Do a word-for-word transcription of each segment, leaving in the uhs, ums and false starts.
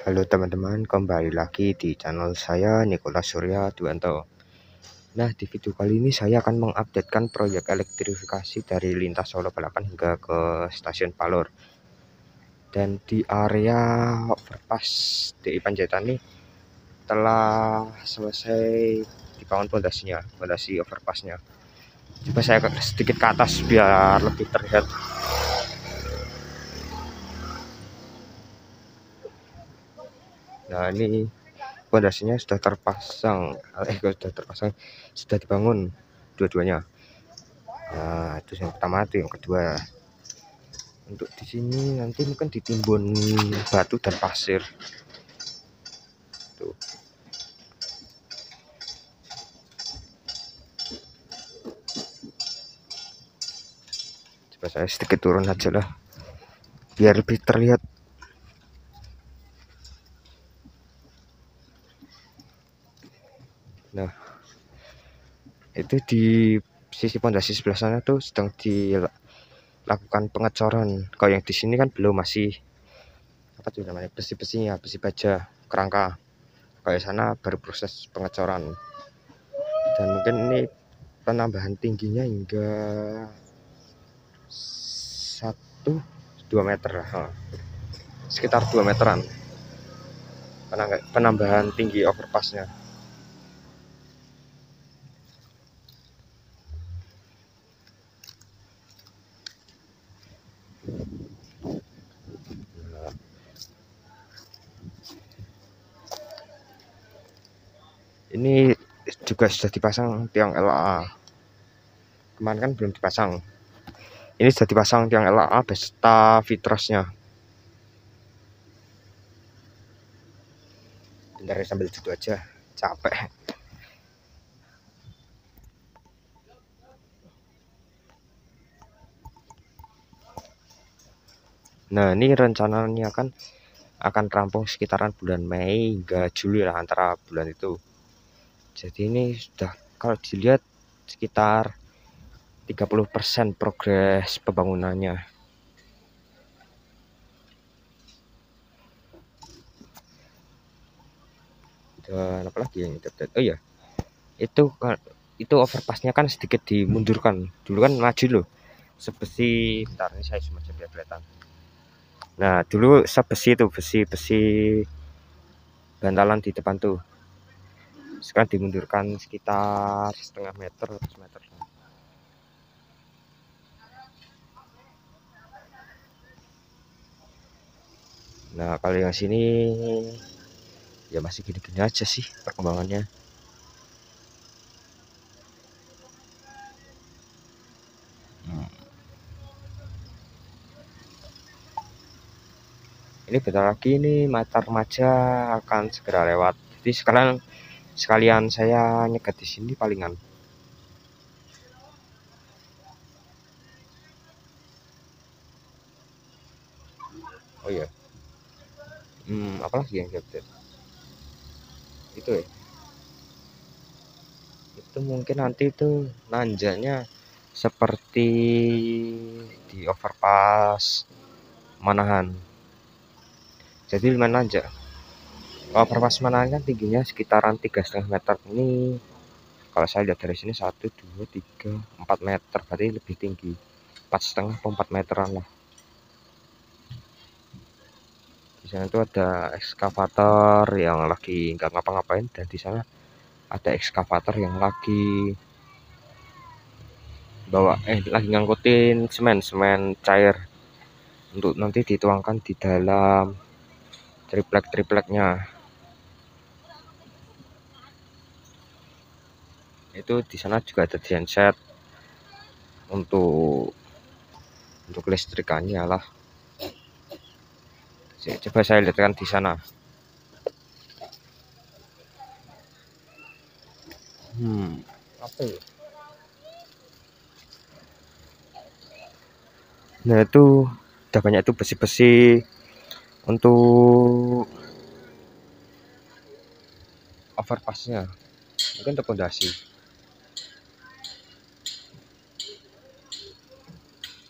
Halo teman-teman, kembali lagi di channel saya Nicholas Surya Duanto. Nah, di video kali ini saya akan mengupdatekan proyek elektrifikasi dari lintas Solo Balapan hingga ke stasiun Palur. Dan di area overpass D I Panjaitan ini telah selesai dibangun pondasinya, pondasi overpassnya. Coba saya sedikit ke atas biar lebih terlihat. Nah, ini pondasinya sudah terpasang, eh sudah terpasang, sudah dibangun dua-duanya. Nah, itu yang pertama, itu yang kedua. Untuk di sini nanti mungkin ditimbun batu dan pasir. Tuh. Coba saya sedikit turun aja lah, biar lebih terlihat. Nah, itu di sisi pondasi sebelah sana tuh sedang dilakukan pengecoran. Kalau yang di sini kan belum, masih apa tuh namanya, besi-besinya, besi baja, kerangka. Kalau sana baru proses pengecoran. Dan mungkin ini penambahan tingginya hingga satu dua meter lah, sekitar dua meteran penambahan tinggi overpassnya. Ini juga sudah dipasang tiang L A A. Kemarin kan belum dipasang. Ini sudah dipasang tiang L A A beserta fitrasnya. Bentar ya, sambil duduk aja, capek. Nah, ini rencananya kan akan rampung sekitaran bulan Mei hingga Juli lah, antara bulan itu. Jadi ini sudah, kalau dilihat, sekitar tiga puluh persen progres pembangunannya. Dan apalagi yang update? Oh iya, itu itu overpassnya kan sedikit dimundurkan. Dulu kan maju loh, sebesi, bentar ini saya cuma biar kelihatan. Nah, dulu sebesi itu, besi-besi bantalan di depan tuh. Sekarang dimundurkan sekitar setengah meter, meter. Nah, kalau yang sini ya masih gini-gini aja sih perkembangannya. Hmm. Ini bentar lagi nih mata remaja akan segera lewat. Jadi sekarang sekalian saya nyegat di sini palingan. Oh iya. Hmm, apalagi yang update? Itu ya. Itu mungkin nanti itu nanjanya seperti di overpass Manahan. Jadi lumayan nanjak. Overpass Manahan kan tingginya sekitaran tiga setengah meter. Ini kalau saya lihat dari sini satu, dua, tiga, empat meter, berarti lebih tinggi. Empat setengah atau empat meteran lah. Di sana itu ada ekskavator yang lagi nggak ngapa-ngapain, dan di sana ada ekskavator yang lagi bawa eh lagi ngangkutin semen semen cair untuk nanti dituangkan di dalam triplek-tripleknya. Itu di sana juga ada genset untuk untuk listrikannya lah. Coba saya lihatkan di sana. Hmm, apa ya? Nah, itu udah banyak itu besi-besi untuk overpassnya, mungkin untuk pondasi.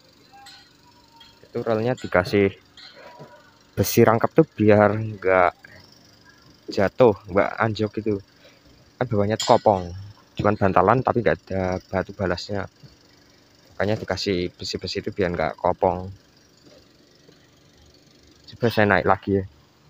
Itu relnya dikasih besi rangkap tuh biar enggak jatuh, nggak anjok gitu. Kan bawahnya kopong, cuman bantalan tapi nggak ada batu balasnya. Makanya dikasih besi-besi itu biar nggak kopong. Coba saya naik lagi ya.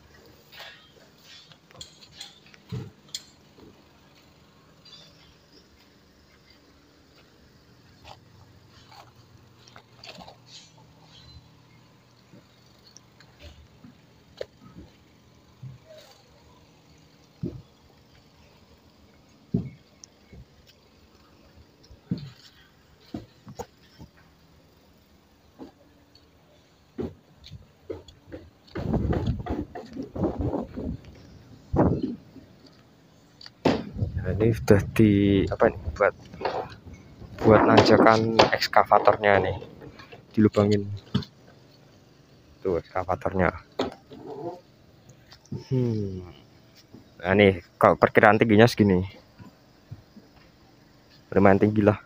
Nah, ini sudah di apa nih buat buat nanjakan ekskavatornya nih, dilubangin tuh ekskavatornya. Hmm. Nah nih kalau perkiraan tingginya segini, lumayan tinggi lah.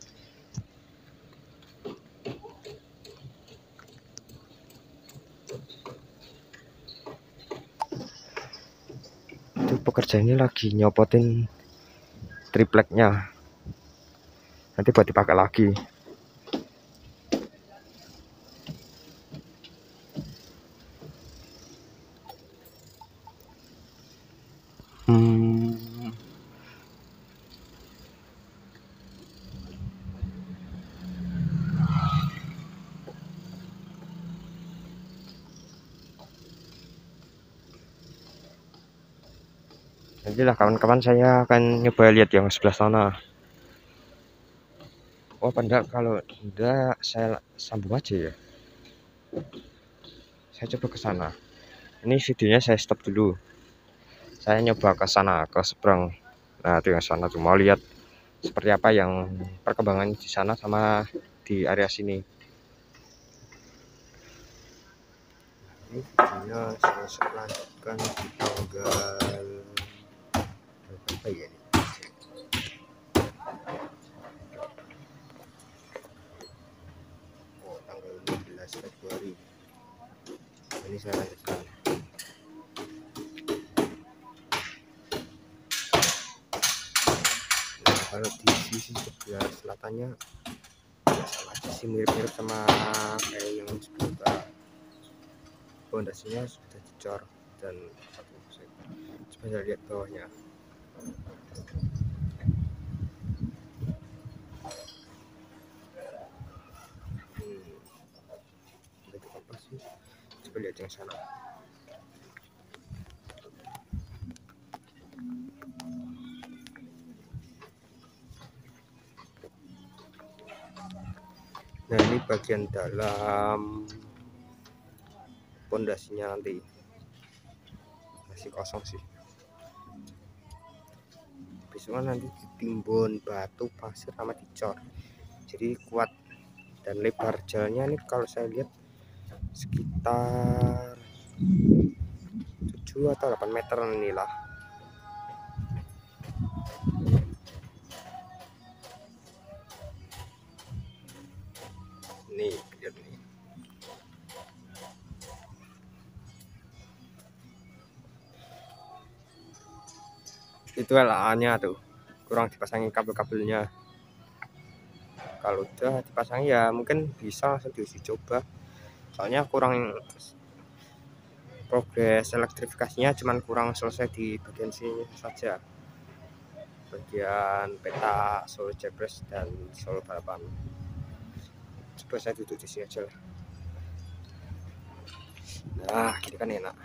Itu pekerja ini lagi nyopotin tripleknya, nanti buat dipakai lagi. Hmm. Nanti lah kawan-kawan saya akan nyoba lihat yang sebelah sana. Oh padahal kalau enggak saya sambung aja ya. Saya coba ke sana. Ini videonya saya stop dulu. Saya nyoba ke sana, ke seberang. Nah itu yang sana tuh, mau lihat seperti apa yang perkembangan di sana sama di area sini. Ini videonya saya lanjutkan di tanggal berapa ya ini? Oh tanggal enam belas Februari. Ini saya lanjutkan. Nah, kalau di sisi sebelah selatannya sama aja sih, mirip-mirip sama kayak yang sebelumnya. Pondasinya sudah dicor dan coba saya lihat bawahnya. Hmm. Itu apa sih? Coba lihat yang sana. Nah ini bagian dalam pondasinya, nanti masih kosong sih. Besoknya nanti ditimbun batu, pasir sama dicor, jadi kuat. Dan lebar jalannya ini kalau saya lihat sekitar tujuh atau delapan meter inilah. Nih lihat nih. Itu L A-nya tuh kurang dipasangin kabel-kabelnya. Kalau udah dipasang ya mungkin bisa langsung diuji coba, soalnya kurang progres elektrifikasinya, cuman kurang selesai di bagian sini saja, bagian peta Solo Jepres dan Solo Balapan. Coba saya duduk di sini aja lah. Nah gini kan enak.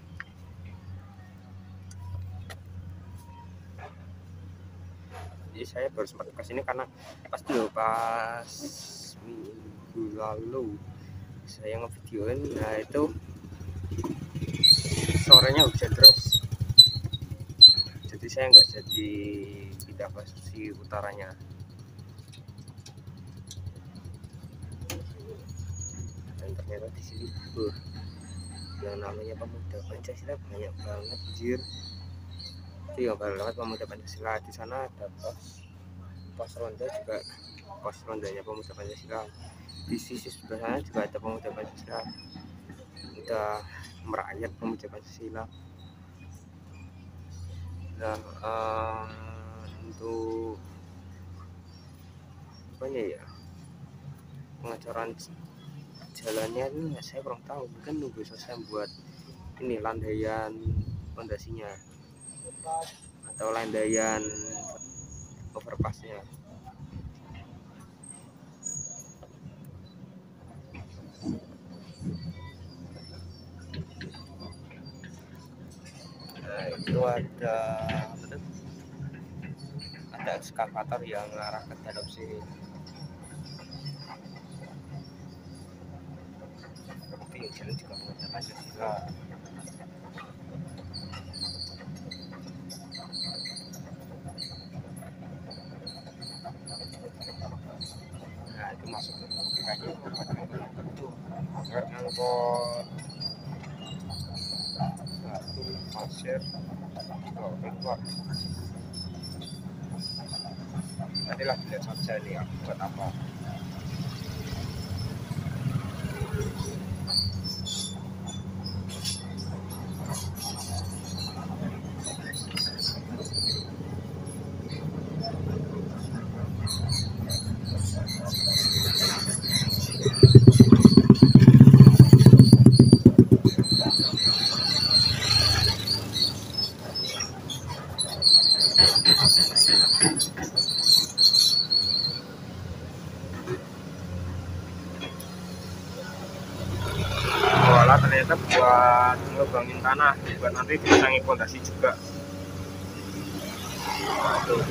Jadi saya baru sempat ke sini karena pas dulu pas minggu lalu saya ngevideoin, nah itu sorenya hujan terus, jadi saya nggak jadi pindah ke sisi utaranya. Dan ternyata di sini uh, yang namanya pemuda Pancasila banyak banget, anjir. Itu yang banget pemuda Pancasila. Di sana ada pos pos ronda juga, pos rondanya pemuda Pancasila. Di sisi sebelah sana juga ada pemuda Pancasila, udah merakyat pemuda Pancasila. Nah, um, untuk apa ya, pengecoran jalannya ini ya saya kurang tahu, mungkin nunggu selesai buat ini landaian pondasinya atau landaian overpassnya. Nah, itu ada ada ekskavator yang ngarah ke dalam sini. Tapi jalan juga mudah lanjut juga. Nah, itu masuk ke kayaknya itu ngangkut batu pasir keluar. Nanti lah dilihat saja nih buat apa. Walah, ternyata buat ngebangin tanah, buat nanti dipasangi pondasi juga. Waduh.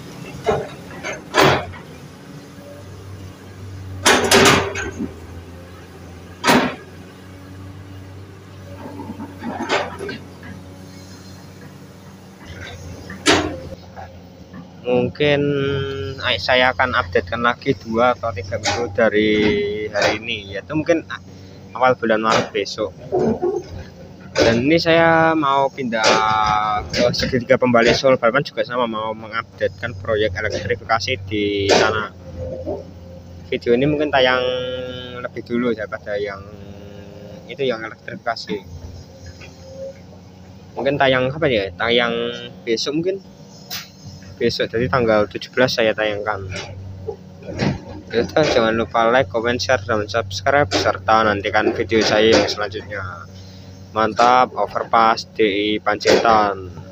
Mungkin saya akan updatekan lagi dua atau tiga minggu dari hari ini, yaitu mungkin awal bulan Maret besok. Dan ini saya mau pindah ke segitiga pembalik Solo Balapan, juga sama mau mengupdatekan proyek elektrifikasi di sana. Video ini mungkin tayang lebih dulu daripada yang itu, yang elektrifikasi. Mungkin tayang apa ya? Tayang besok mungkin. Besok jadi tanggal tujuh belas saya tayangkan. Jadi jangan lupa like, comment, share, dan subscribe, serta nantikan video saya yang selanjutnya. Mantap, overpass di Panjaitan.